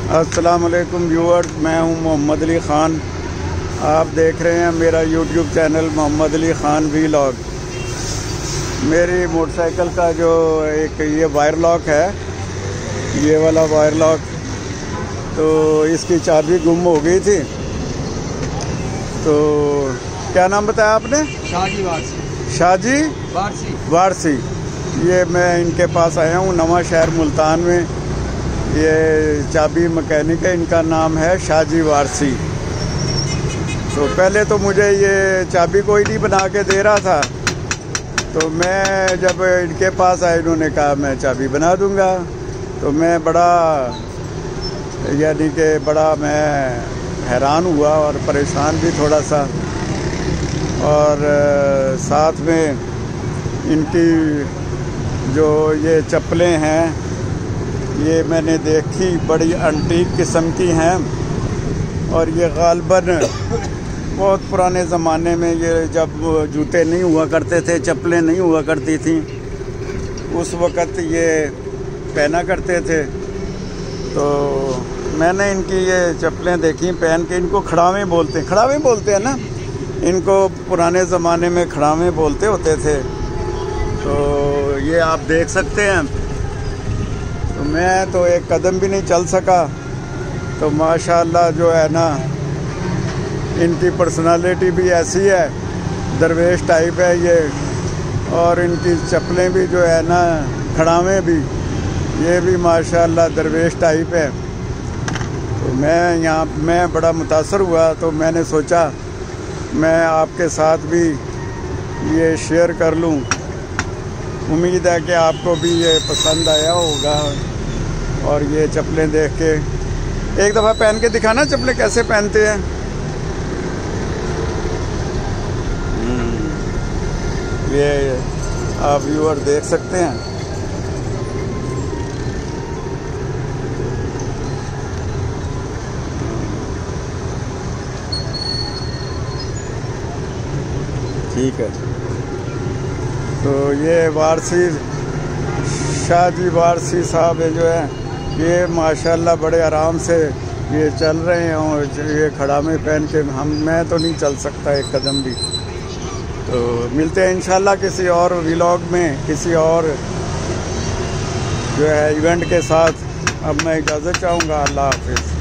अस्सलाम वालेकुम व्यूअर्स, मैं हूं मोहम्मद अली ख़ान। आप देख रहे हैं मेरा YouTube channel Mohammad Ali Khan vlog. मेरी मोटरसाइकिल का जो एक ये वायर लॉक है, ये वाला वायर लॉक, तो इसकी चाबी गुम हो गई थी। तो क्या नाम बताया आपने? शाहजी वारसी। शाहजी वारसी। ये मैं इनके पास आया हूँ नवा शहर मुल्तान में। ये चाबी मैकेनिक है, इनका नाम है शाहजी वारसी। तो पहले तो मुझे ये चाबी कोई नहीं बना के दे रहा था, तो मैं जब इनके पास आया, इन्होंने कहा मैं चाबी बना दूंगा। तो मैं बड़ा यानी कि बड़ा मैं हैरान हुआ और परेशान भी थोड़ा सा। और साथ में इनकी जो ये चप्पलें हैं, ये मैंने देखी, बड़ी एंटीक किस्म की हैं। और ये गालबन बहुत पुराने ज़माने में, ये जब जूते नहीं हुआ करते थे, चप्पलें नहीं हुआ करती थी, उस वक़्त ये पहना करते थे। तो मैंने इनकी ये चप्पलें देखी पहन के। इनको खड़ावें बोलते हैं ना, इनको पुराने ज़माने में खड़ावें बोलते होते थे। तो ये आप देख सकते हैं। तो मैं तो एक कदम भी नहीं चल सका। तो माशाल्लाह जो है ना, इनकी पर्सनालिटी भी ऐसी है, दरवेश टाइप है ये। और इनकी चप्पलें भी जो है ना, खड़ावें भी, ये भी माशाल्लाह दरवेश टाइप है। तो मैं बड़ा मुतासर हुआ। तो मैंने सोचा मैं आपके साथ भी ये शेयर कर लूं। उम्मीद है कि आपको भी ये पसंद आया होगा। और ये चप्पलें देख के एक दफ़ा पहन के दिखाना, चप्पलें कैसे पहनते हैं। ये आप व्यूअर देख सकते हैं। ठीक है। तो ये वारसी, शाहजी वारसी साहब है जो है, ये माशाल्लाह बड़े आराम से ये चल रहे हैं। और ये खड़ा में पहन के मैं तो नहीं चल सकता एक कदम भी। तो मिलते हैं इंशाल्लाह किसी और व्लॉग में, किसी और जो है इवेंट के साथ। अब मैं इजाज़त चाहूँगा। अल्लाह हाफ़िज़।